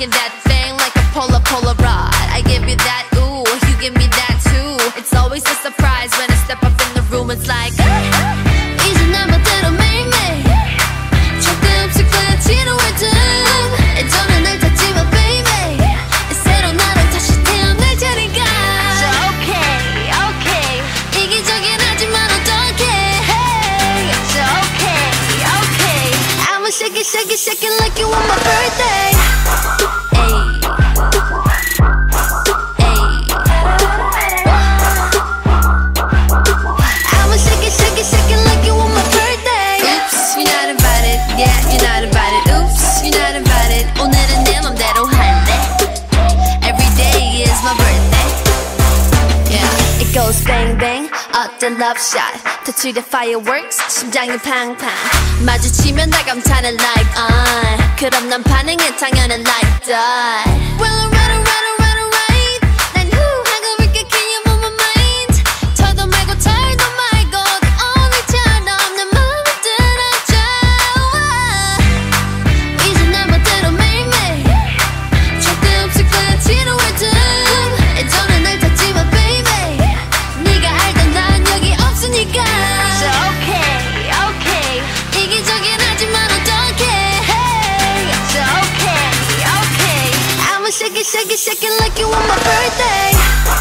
making that thing like a Polaroid. I give you that, ooh, you give me that too. It's always a surprise when I step up in the room. It's like 이제 내 멋대로 매일매일 조금씩 부딪히는 rhythm. 예전에 날 탔지만 baby 새로운 나를 다시 태어날 자리가. So okay 이기적인 하지만 어떡해. So okay I'ma shake it like you on my birthday. I'ma shake it like you on my birthday. Oops, you're not invited. Yeah, you're not invited. Oops, you're not invited. 오늘은 내 맘대로 할래. Every day is my birthday. Yeah, it goes bang bang. 어떤 love shot. 터치의 fireworks. 심장이 팡팡. 마주치면 날 감탄해 like 그럼 난 반응해 당연히 like that. Well, alright. 난 하고 있게 can you move my mind. 털도 말고 the only처럼 내 맘을 들어줘. 이제 내 멋대로 매일매일 조금씩 부딪히는 rhythm. 예전에 날 탔지만 baby 네가 알던 난 여기 없으니까. So okay 이기적인 하지만 어떡해. So okay I'ma shake it like you on my birthday.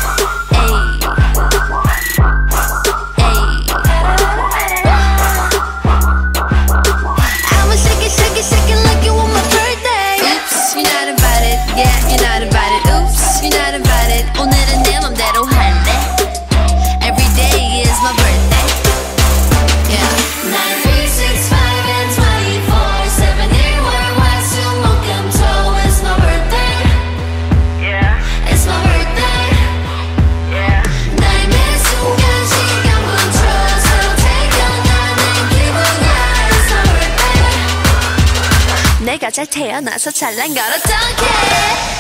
I'ma shake it like you on my birthday. Oops, you're not invited. Yeah, you're not invited. Oops, you're not invited. 오늘은 내 맘대로 할래. Every day is my birthday. Yeah. 9, 3, 6, 5 and 24 7 일월 수 목 금 토 It's my birthday. Yeah. It's my birthday. Yeah. 나의 순간 시간 멈춰 서로 태어나는 기분이야. It's my birthday. 내가 잘 태어나서 잘난 걸 어떡해.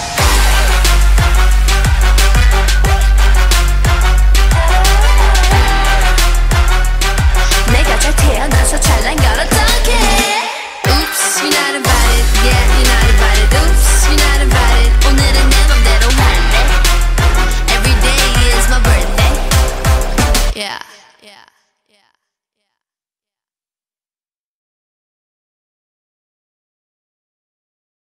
내가 잘 태어나서 잘난 걸 어떡해. Oops, you're not invited. Yeah, you're not invited. Oops, you're not invited. 오늘은 내 맘대로 할래. Every day is my birthday. Yeah.